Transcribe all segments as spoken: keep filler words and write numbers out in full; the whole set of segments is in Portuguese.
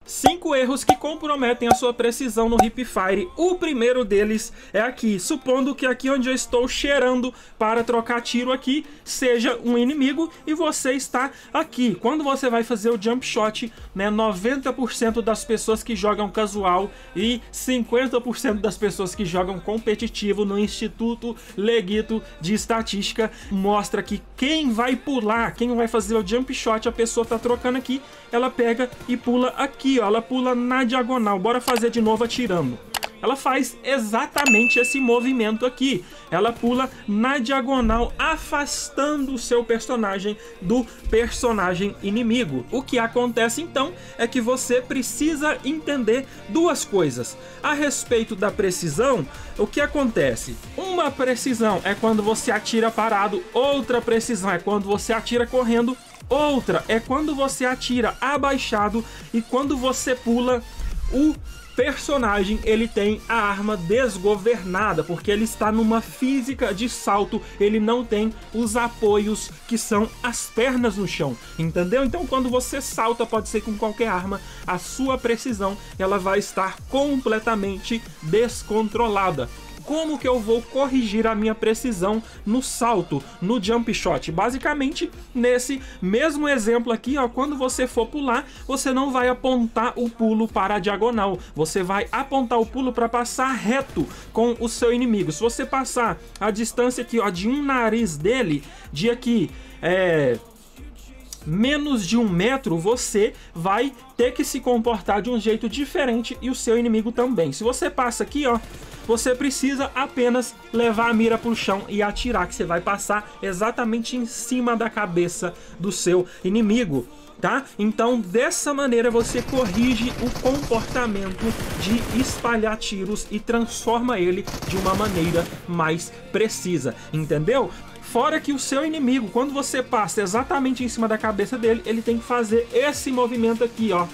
Cinco erros que comprometem a sua precisão no Hip Fire. O primeiro deles é aqui, supondo que aqui onde eu estou cheirando para trocar tiro aqui seja um inimigo e você está aqui. Quando você vai fazer o jump shot, né, noventa por cento das pessoas que jogam casual e cinquenta por cento das pessoas que jogam competitivo no Instituto Leguito de Estatística mostra que quem vai pular, quem vai fazer o jump shot, a pessoa tá trocando aqui, ela pega e pula aqui, ó, ela pula na diagonal. Bora fazer de novo atirando. Ela faz exatamente esse movimento aqui. Ela pula na diagonal, afastando o seu personagem do personagem inimigo. O que acontece então é que você precisa entender duas coisas. A respeito da precisão, o que acontece? Uma precisão é quando você atira parado, outra precisão é quando você atira correndo, outra é quando você atira abaixado e quando você pula, o personagem ele tem a arma desgovernada, porque ele está numa física de salto, ele não tem os apoios que são as pernas no chão, entendeu? Então quando você salta, pode ser com qualquer arma, a sua precisão ela vai estar completamente descontrolada. Como que eu vou corrigir a minha precisão no salto, no jump shot? Basicamente, nesse mesmo exemplo aqui, ó, quando você for pular, você não vai apontar o pulo para a diagonal, você vai apontar o pulo para passar reto com o seu inimigo. Se você passar a distância aqui, ó, de um nariz dele, de aqui, é... menos de um metro, você vai ter que se comportar de um jeito diferente e o seu inimigo também. Se você passa aqui, ó, você precisa apenas levar a mira pro chão e atirar, que você vai passar exatamente em cima da cabeça do seu inimigo, tá? Então, dessa maneira você corrige o comportamento de espalhar tiros e transforma ele de uma maneira mais precisa, entendeu? Fora que o seu inimigo, quando você passa exatamente em cima da cabeça dele, ele tem que fazer esse movimento aqui, ó.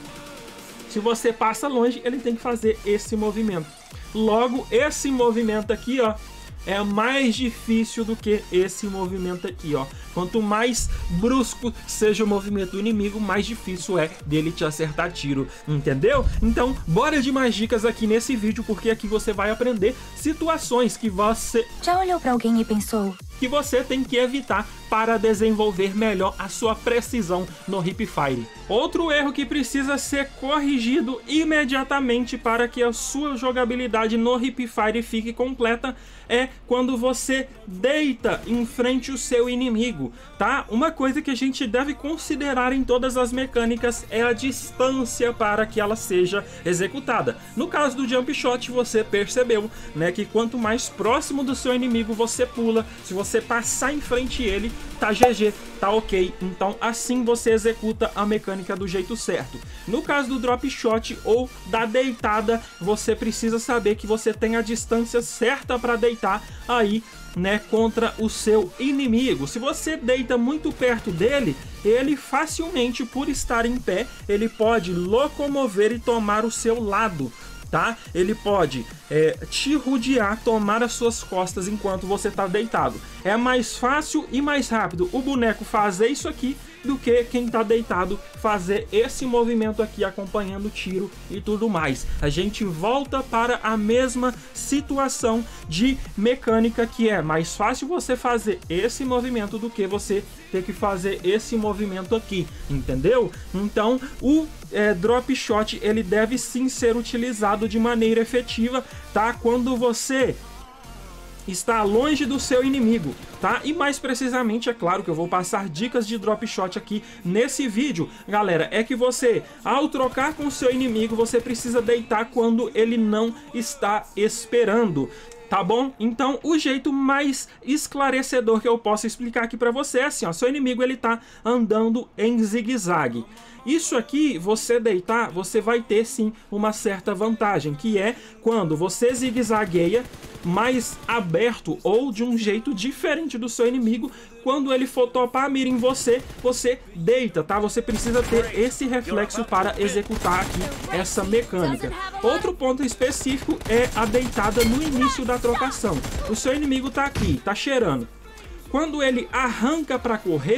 Se você passa longe, ele tem que fazer esse movimento. Logo, esse movimento aqui, ó, é mais difícil do que esse movimento aqui, ó. Quanto mais brusco seja o movimento do inimigo, mais difícil é dele te acertar tiro, entendeu? Então, bora de mais dicas aqui nesse vídeo, porque aqui você vai aprender situações que você... Já olhou pra alguém e pensou... que você tem que evitar para desenvolver melhor a sua precisão no Hip Fire. Outro erro que precisa ser corrigido imediatamente para que a sua jogabilidade no Hip Fire fique completa é quando você deita em frente ao seu inimigo, tá? Uma coisa que a gente deve considerar em todas as mecânicas é a distância para que ela seja executada. No caso do Jump Shot, você percebeu, né, que quanto mais próximo do seu inimigo você pula, se você passar em frente ele, tá G G, tá ok. Então assim você executa a mecânica do jeito certo. No caso do Drop Shot ou da deitada, você precisa saber que você tem a distância certa para deitar aí, né, contra o seu inimigo. Se você deita muito perto dele, ele facilmente, por estar em pé, ele pode locomover e tomar o seu lado, tá? Ele pode é, te rodear, tomar as suas costas enquanto você tá deitado. É mais fácil e mais rápido o boneco fazer isso aqui do que quem tá deitado fazer esse movimento aqui acompanhando o tiro e tudo mais. A gente volta para a mesma situação de mecânica, que é mais fácil você fazer esse movimento do que você ter que fazer esse movimento aqui, entendeu? Então o é, Drop Shot ele deve sim ser utilizado de maneira efetiva, tá? Quando você está longe do seu inimigo, tá? E mais precisamente, é claro que eu vou passar dicas de Drop Shot aqui nesse vídeo, galera, é que você, ao trocar com o seu inimigo, você precisa deitar quando ele não está esperando, tá bom? Então o jeito mais esclarecedor que eu posso explicar aqui pra você é assim, ó, seu inimigo ele tá andando em zigue-zague. Isso aqui, você deitar, você vai ter sim uma certa vantagem, que é quando você zigue-zagueia mais aberto ou de um jeito diferente do seu inimigo, quando ele for topar a mira em você, você deita, tá? Você precisa ter esse reflexo para executar aqui essa mecânica. Outro ponto específico é a deitada no início da trocação. O seu inimigo tá aqui, tá cheirando. Quando ele arranca para correr,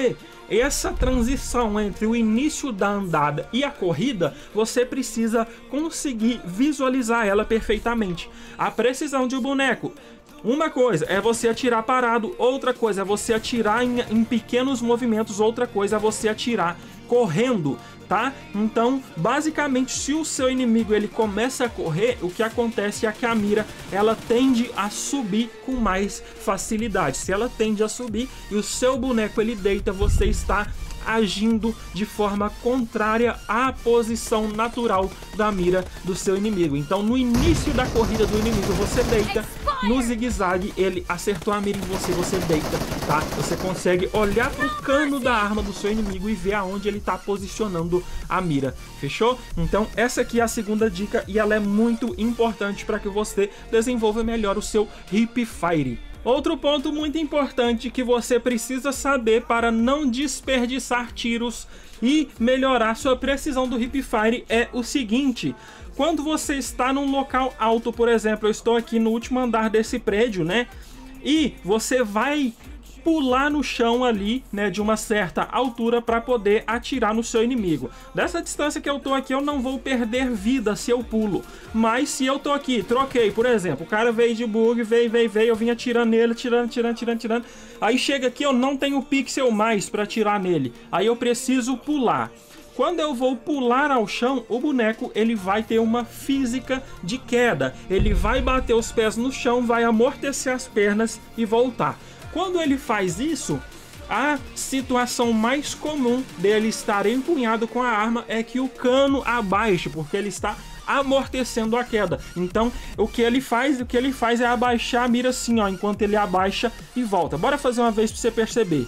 essa transição entre o início da andada e a corrida, você precisa conseguir visualizar ela perfeitamente. A precisão de um boneco, uma coisa é você atirar parado, outra coisa é você atirar em, em pequenos movimentos, outra coisa é você atirar correndo, tá? Então, basicamente, se o seu inimigo ele começa a correr, o que acontece é que a mira ela tende a subir com mais facilidade. Se ela tende a subir e o seu boneco ele deita, você está agindo de forma contrária à posição natural da mira do seu inimigo. Então, no início da corrida do inimigo, você deita, no zigue-zague ele acertou a mira em você, você deita, tá? Você consegue olhar pro cano da arma do seu inimigo e ver aonde ele tá posicionando a mira, fechou? Então, essa aqui é a segunda dica e ela é muito importante para que você desenvolva melhor o seu hip fire. Outro ponto muito importante que você precisa saber para não desperdiçar tiros e melhorar sua precisão do hip fire é o seguinte: quando você está num local alto, por exemplo, eu estou aqui no último andar desse prédio, né? E você vai pular no chão ali, né, de uma certa altura para poder atirar no seu inimigo. Dessa distância que eu tô aqui, eu não vou perder vida se eu pulo. Mas se eu tô aqui, troquei, por exemplo, o cara veio de bug, veio, veio, veio, eu vim atirando nele, tirando, tirando, tirando, tirando. Aí chega aqui, eu não tenho pixel mais para atirar nele. Aí eu preciso pular. Quando eu vou pular ao chão, o boneco ele vai ter uma física de queda. Ele vai bater os pés no chão, vai amortecer as pernas e voltar. Quando ele faz isso, a situação mais comum dele estar empunhado com a arma é que o cano abaixe, porque ele está amortecendo a queda. Então, o que ele faz, o que ele faz é abaixar a mira assim, ó, enquanto ele abaixa e volta. Bora fazer uma vez para você perceber.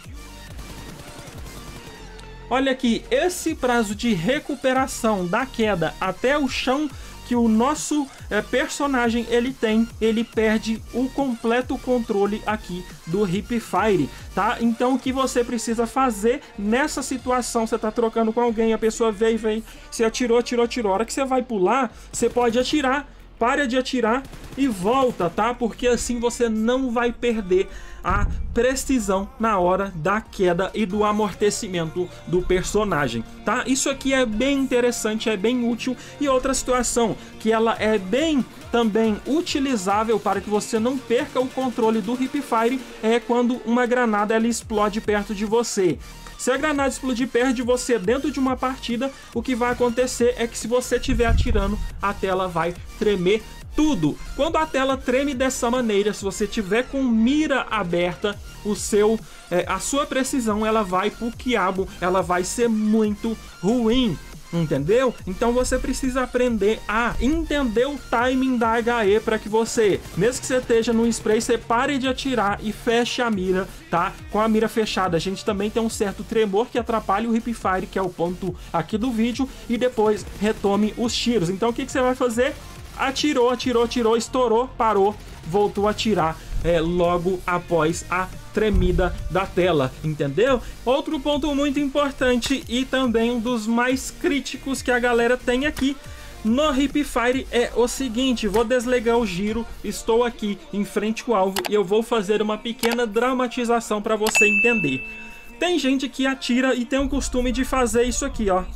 Olha aqui, esse prazo de recuperação da queda até o chão que o nosso é, personagem ele tem, ele perde o completo controle aqui do hip fire, tá? Então o que você precisa fazer nessa situação, você tá trocando com alguém, a pessoa veio, veio, você atirou, atirou, atirou, a hora que você vai pular, você pode atirar, para de atirar e volta, tá? Porque assim você não vai perder a precisão na hora da queda e do amortecimento do personagem, tá? Isso aqui é bem interessante, é bem útil. E outra situação que ela é bem também utilizável para que você não perca o controle do hip fire é quando uma granada ela explode perto de você. Se a granada explodir perto de você dentro de uma partida, o que vai acontecer é que se você estiver atirando, a tela vai tremer tudo. Quando a tela treme dessa maneira, se você tiver com mira aberta, o seu, é, a sua precisão ela vai pro quiabo, ela vai ser muito ruim. Entendeu? Então você precisa aprender a entender o timing da H E para que você, mesmo que você esteja no spray, você pare de atirar e feche a mira, tá? Com a mira fechada, a gente também tem um certo tremor que atrapalha o hip fire, que é o ponto aqui do vídeo, e depois retome os tiros. Então o que, que você vai fazer? Atirou, atirou, atirou, estourou, parou, voltou a atirar é, logo após a tremida da tela, entendeu? Outro ponto muito importante e também um dos mais críticos que a galera tem aqui no hip fire é o seguinte: vou desligar o giro, estou aqui em frente ao alvo e eu vou fazer uma pequena dramatização para você entender. Tem gente que atira e tem o costume de fazer isso aqui, ó.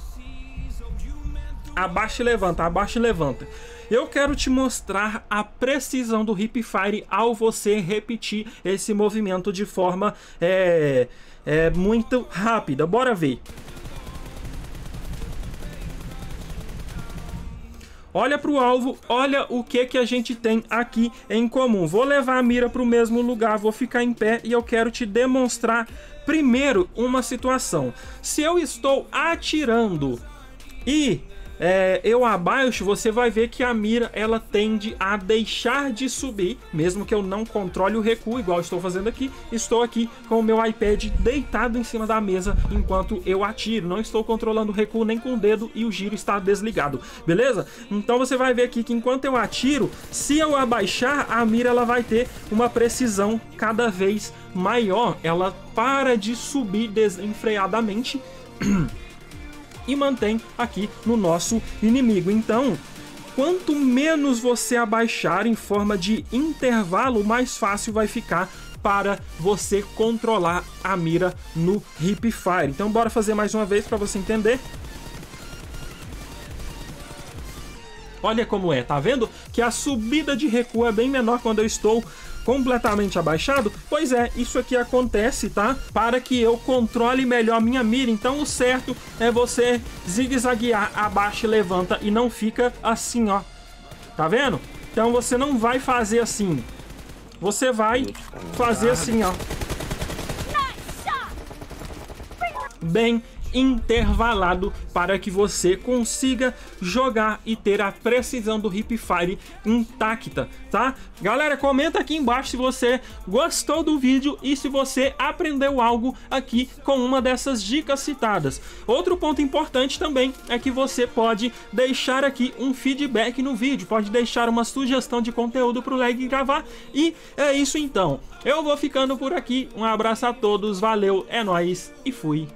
Abaixa e levanta, abaixa e levanta. Eu quero te mostrar a precisão do hip fire ao você repetir esse movimento de forma é, é, muito rápida. Bora ver. Olha para o alvo, olha o que, que a gente tem aqui em comum. Vou levar a mira para o mesmo lugar, vou ficar em pé e eu quero te demonstrar primeiro uma situação. Se eu estou atirando e É, eu abaixo, você vai ver que a mira ela tende a deixar de subir, mesmo que eu não controle o recuo, igual estou fazendo aqui. Estou aqui com o meu iPad deitado em cima da mesa enquanto eu atiro. Não estou controlando o recuo nem com o dedo e o giro está desligado, beleza? Então você vai ver aqui que enquanto eu atiro, se eu abaixar, a mira ela vai ter uma precisão cada vez maior. Ela para de subir desenfreadamente e mantém aqui no nosso inimigo. Então, quanto menos você abaixar em forma de intervalo, mais fácil vai ficar para você controlar a mira no Hip Fire. Então bora fazer mais uma vez para você entender. Olha como é, tá vendo? Que a subida de recuo é bem menor quando eu estou completamente abaixado. Pois é, isso aqui acontece, tá? Para que eu controle melhor a minha mira. Então o certo é você zigue-zaguear, abaixa e levanta e não fica assim, ó. Tá vendo? Então você não vai fazer assim. Você vai fazer assim, ó. Bem intervalado para que você consiga jogar e ter a precisão do Hip Fire intacta, tá? Galera, comenta aqui embaixo se você gostou do vídeo e se você aprendeu algo aqui com uma dessas dicas citadas. Outro ponto importante também é que você pode deixar aqui um feedback no vídeo, pode deixar uma sugestão de conteúdo para o Leg gravar. E é isso então, eu vou ficando por aqui, um abraço a todos, valeu, é nóis e fui!